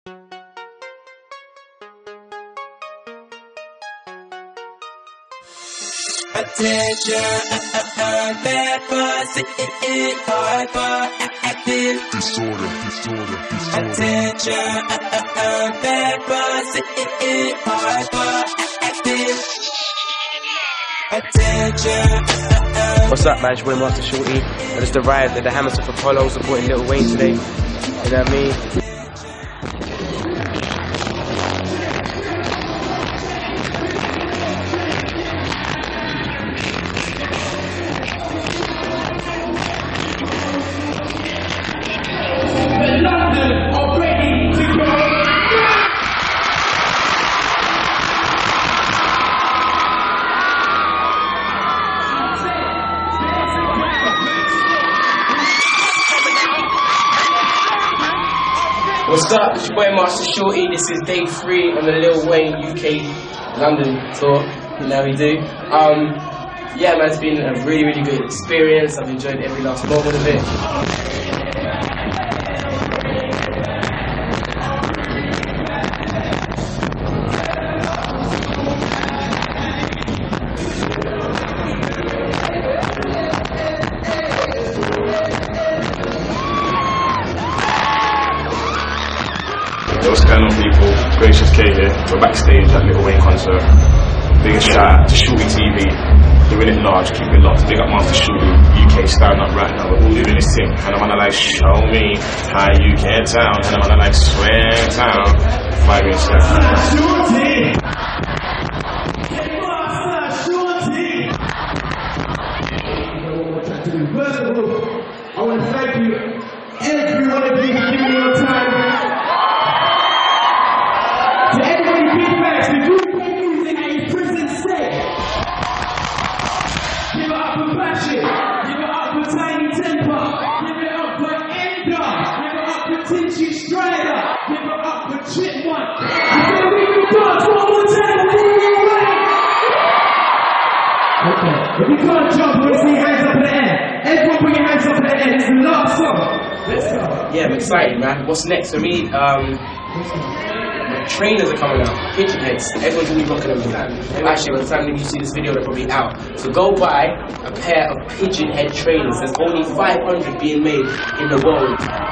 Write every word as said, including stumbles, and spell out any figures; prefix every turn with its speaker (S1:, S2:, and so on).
S1: Attention, uh, uh, uh, bad boys, it, it, it, hyper, active.
S2: Disorder, disorder, disorder.
S1: Attention, uh, uh, uh, bad boys, it, it, it, hyper, active. Attention, uh, uh, uh.
S3: What's up, man? It's your boy Master Shorty. I just arrived at the Hammersmith Apollo supporting Lil Wayne today. You know what I mean?
S4: What's up? It's your boy Master Shorty. This is day three on the Lil Wayne U K London tour. You know how we do. Um, yeah, man, it's been a really, really good experience. I've enjoyed every last moment of it.
S5: What's going on, people? Gracious K here. We're backstage at Lil Wayne concert. Biggest shout out to Shorty T V. Doing it large, keep it locked. Big up Master Shorty. U K stand up right now. We're all doing this thing. And I'm gonna like show me how you can town. And I'm gonna like swear town. Five minutes left. Shorty!
S6: First of all, I want to thank you, every one of you, for giving me your time. To everybody, big thanks. The group play music at your prison state. Give it up for Passion. Give it up for Tiny Temper. Give it up for Ender. Give it up for Tinchy Strider. Give it up for Chipmunk. You say we can dance one more time. Okay. If you can't jump, we'll see your hands up in the air. Everyone put your hands up in the air. This is the last song. Let's go.
S4: Yeah, I'm excited, man. What's next for me? Um, trainers are coming out. Pigeon heads. Everyone's gonna be rocking them. Actually, by the time you see this video, they're probably out. So go buy a pair of pigeon head trainers. There's only five hundred being made in the world.